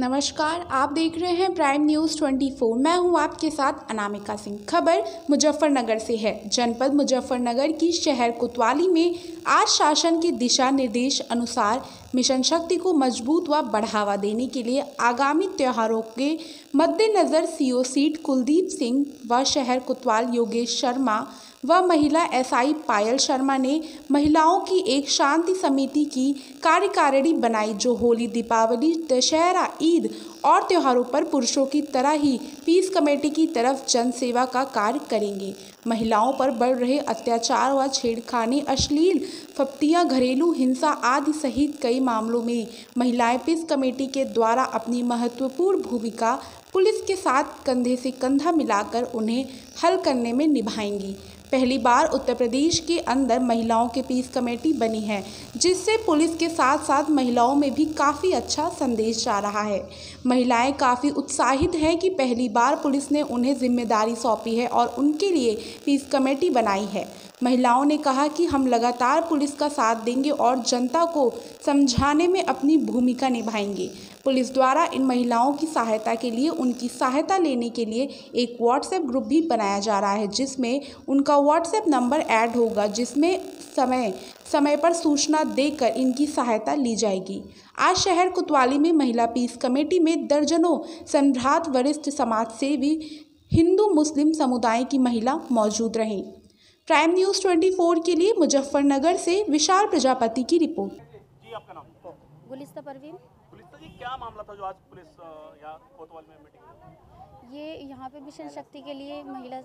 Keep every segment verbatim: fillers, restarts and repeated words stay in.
नमस्कार, आप देख रहे हैं प्राइम न्यूज़ चौबीस। मैं हूं आपके साथ अनामिका सिंह। खबर मुजफ्फरनगर से है। जनपद मुजफ्फरनगर की शहर कोतवाली में आज शासन के दिशा निर्देश अनुसार मिशन शक्ति को मजबूत व बढ़ावा देने के लिए आगामी त्योहारों के मद्देनजर सीओ सीट कुलदीप सिंह व शहर कोतवाल योगेश शर्मा व महिला एसआई पायल शर्मा ने महिलाओं की एक शांति समिति की कार्यकारिणी बनाई, जो होली, दीपावली, दशहरा, ईद और त्योहारों पर पुरुषों की तरह ही पीस कमेटी की तरफ जन सेवा का कार्य करेंगे। महिलाओं पर बढ़ रहे अत्याचार व छेड़खानी, अश्लील फप्तियां, घरेलू हिंसा आदि सहित कई मामलों में महिलाएं पीस कमेटी के द्वारा अपनी महत्वपूर्ण भूमिका पुलिस के साथ कंधे से कंधा मिलाकर उन्हें हल करने में निभाएंगी। पहली बार उत्तर प्रदेश के अंदर महिलाओं के पीस कमेटी बनी है, जिससे पुलिस के साथ साथ महिलाओं में भी काफ़ी अच्छा संदेश जा रहा है। महिलाएं काफ़ी उत्साहित हैं कि पहली बार पुलिस ने उन्हें जिम्मेदारी सौंपी है और उनके लिए पीस कमेटी बनाई है। महिलाओं ने कहा कि हम लगातार पुलिस का साथ देंगे और जनता को समझाने में अपनी भूमिका निभाएंगे। पुलिस द्वारा इन महिलाओं की सहायता के लिए उनकी सहायता लेने के लिए एक व्हाट्सएप ग्रुप भी बनाया जा रहा है, जिसमें उनका व्हाट्सएप नंबर ऐड होगा, जिसमें समय समय पर सूचना देकर इनकी सहायता ली जाएगी। आज शहर कोतवाली में महिला पीस कमेटी में दर्जनों सम्भ्रात वरिष्ठ समाज सेवी, हिंदू मुस्लिम समुदाय की महिला मौजूद रहीं। प्राइम न्यूज़ चौबीस के लिए मुजफ्फरनगर से विशाल प्रजापति की रिपोर्ट। जी, आपका नाम? गुलिस्ता परवीन। गुलिस्ता जी, क्या मामला था जो आज पुलिस यहाँ कोतवाल में मीटिंग हुई? ये यहाँ पे मिशन शक्ति के लिए महिला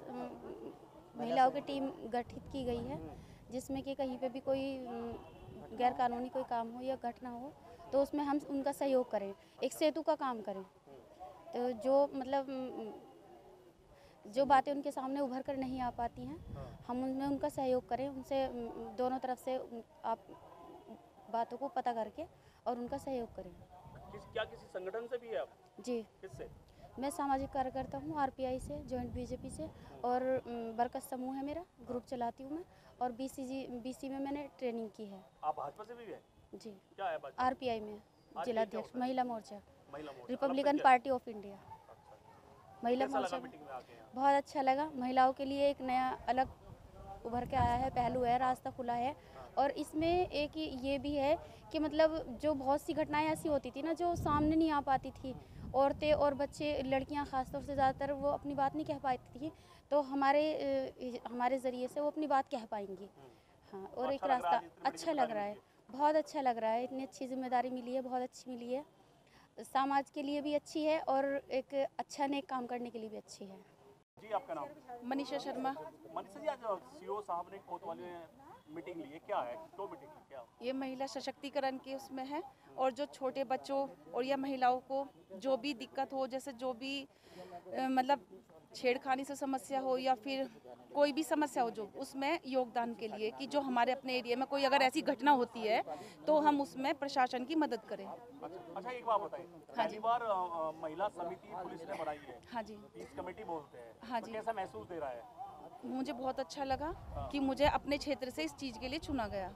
महिलाओं की टीम गठित की गई है, जिसमें कि कहीं पे भी कोई गैर कानूनी कोई काम हो या घटना हो तो उसमें हम उनका सहयोग करें, एक सेतु का काम करें। तो जो मतलब जो बातें उनके सामने उभर कर नहीं आ पाती हैं, हम उनमें उनका सहयोग करें, उनसे दोनों तरफ से आप बातों को पता करके और उनका सहयोग करें। किस क्या किसी संगठन से भी है आप? जी, किससे? मैं सामाजिक कार्यकर्ता हूँ, आरपीआई से, जॉइंट बीजेपी से, और बरकत समूह है मेरा, ग्रुप चलाती हूँ मैं, और बीसीजी बीसी में मैंने ट्रेनिंग की है। आप भाजपा से भी है? जी। क्या है भाजपा? आरपीआई में जिलाध्यक्ष, महिला मोर्चा, महिला मोर्चा, रिपब्लिकन पार्टी ऑफ इंडिया, महिला मोर्चा। बहुत अच्छा लगा। महिलाओं के लिए एक नया अलग उभर के आया है, पहलू है, रास्ता खुला है। और इसमें एक ये भी है कि मतलब जो बहुत सी घटनाएं ऐसी होती थी ना, जो सामने नहीं आ पाती थी, औरतें और बच्चे, लड़कियां खासतौर से ज़्यादातर वो अपनी बात नहीं कह पाती थी, तो हमारे हमारे ज़रिए से वो अपनी बात कह पाएंगी। हाँ, और एक रास्ता अच्छा लग रहा है, बहुत अच्छा लग रहा है। इतनी अच्छी जिम्मेदारी मिली है, बहुत अच्छी मिली है, समाज के लिए भी अच्छी है और एक अच्छा नेक काम करने के लिए भी अच्छी है। जी, आपका नाम? मनीषा शर्मा। मनीषा जी, आज सीओ साहब ने कोतवाली में मीटिंग ली है, क्या है? दो मीटिंग है क्या? ये महिला सशक्तिकरण के उसमें है, और जो छोटे बच्चों और या महिलाओं को जो भी दिक्कत हो, जैसे जो भी आ, मतलब छेड़खानी से समस्या हो या फिर कोई भी समस्या हो, जो उसमें योगदान के लिए कि जो हमारे अपने एरिया में कोई अगर ऐसी घटना होती है तो हम उसमें प्रशासन की मदद करें। अच्छा, अच्छा, एक बात बताइए। हाँ पहली बार आ, महिला समिति पुलिस ने बनाई है। हाँ जी। पीस कमेटी बोलते हैं। हाँ तो जी। कैसा महसूस दे रहा है? मुझे बहुत अच्छा लगा कि मुझे अपने क्षेत्र से इस चीज़ के लिए चुना गया।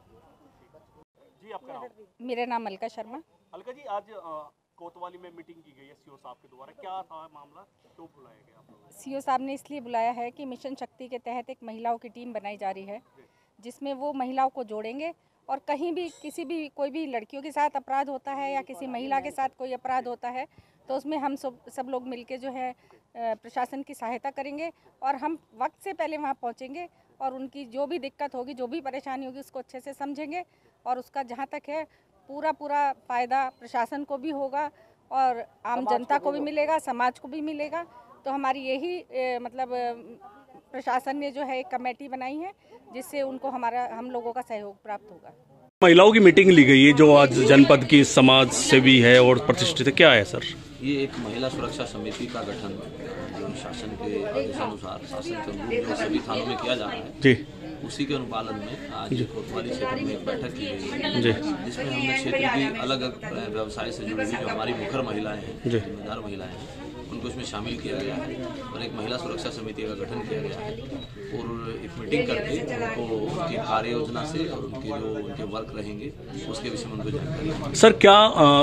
जी, आपका नाम? मेरा नाम अलका शर्मा। अलका जी, आज आ, कोतवाली में मीटिंग की गई है सीओ साहब के द्वारा, क्या था मामला, क्यों बुलाया गया आप लोगों को? सीओ साहब ने इसलिए बुलाया है कि मिशन शक्ति के तहत एक महिलाओं की टीम बनाई जा रही है, जिसमें वो महिलाओं को जोड़ेंगे और कहीं भी किसी भी कोई भी लड़कियों के साथ अपराध होता है या किसी महिला के साथ कोई अपराध होता है तो उसमें हम सब सब लोग मिलके जो है प्रशासन की सहायता करेंगे और हम वक्त से पहले वहाँ पहुँचेंगे और उनकी जो भी दिक्कत होगी, जो भी परेशानी होगी, उसको अच्छे से समझेंगे और उसका जहाँ तक है पूरा पूरा फ़ायदा प्रशासन को भी होगा और आम जनता को भी मिलेगा, समाज को भी मिलेगा। तो हमारी यही ए, मतलब प्रशासन ने जो है एक कमेटी बनाई है, जिससे उनको हमारा हम लोगों का सहयोग प्राप्त होगा। महिलाओं की मीटिंग ली गई है जो आज जनपद की समाज सेवी है और प्रतिष्ठित है, क्या है सर? ये एक महिला सुरक्षा समिति का गठन जो शासन के आदेशानुसार शासन के अनुरूप जो सभी थानों में किया जा रहा है जी, उसी के अनुपालन में आज कोतवाली क्षेत्र में एक बैठक की गई है जी, जिसमें हमने क्षेत्र की अलग अलग व्यवसाय से जुड़ी हुई जो हमारी मुखर महिलाएं हैं, जिम्मेदार महिलाएं हैं, उनको इसमें शामिल किया गया है और एक महिला सुरक्षा समिति का गठन किया गया है और एक मीटिंग करके उनको उनकी कार्य योजना से और उनके जो उनके वर्क रहेंगे उसके विषय में उनको जानकारी। सर, क्या आ,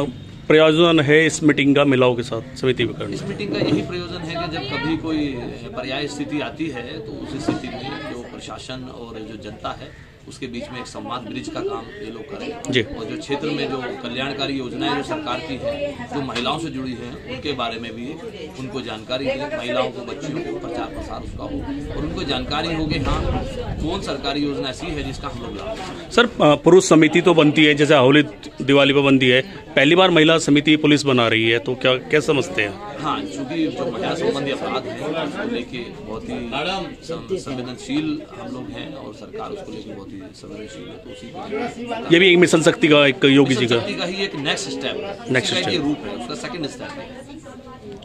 प्रयोजन है इस मीटिंग का महिलाओं के साथ समिति में करना? इस मीटिंग का यही प्रयोजन है कि जब कभी कोई पर्याय स्थिति आती है तो उस स्थिति में जो प्रशासन और जो जनता है उसके बीच में एक संवाद ब्रिज का काम ये लोग करें जी। और जो क्षेत्र में जो कल्याणकारी योजनाएं जो सरकार की हैं जो महिलाओं से जुड़ी हैं उनके बारे में भी उनको जानकारी दें, महिलाओं को बच्चियों को प्रचार प्रसार उसका हो और उनको जानकारी हो कि हाँ कौन सरकारी योजना ऐसी है जिसका हम लोग लाभ ले सकते हैं। सर, पुरुष समिति तो बनती है, जैसे होली दिवाली पर बनती है, पहली बार महिला समिति पुलिस बना रही है, तो क्या क्या समझते हैं? हाँ, चूँकि जो महिला संबंधी अपराध हैं उसको लेके बहुत ही संवेदनशील हम लोग हैं और सरकार उसको लेके बहुत ही संवेदनशील है, तो उसी ये भी एक मिशन शक्ति का एक योगी जी का ही एक नेक्स्ट स्टेप नेक्स्ट स्टेप रूप है, उसका सेकंड स्टेप है।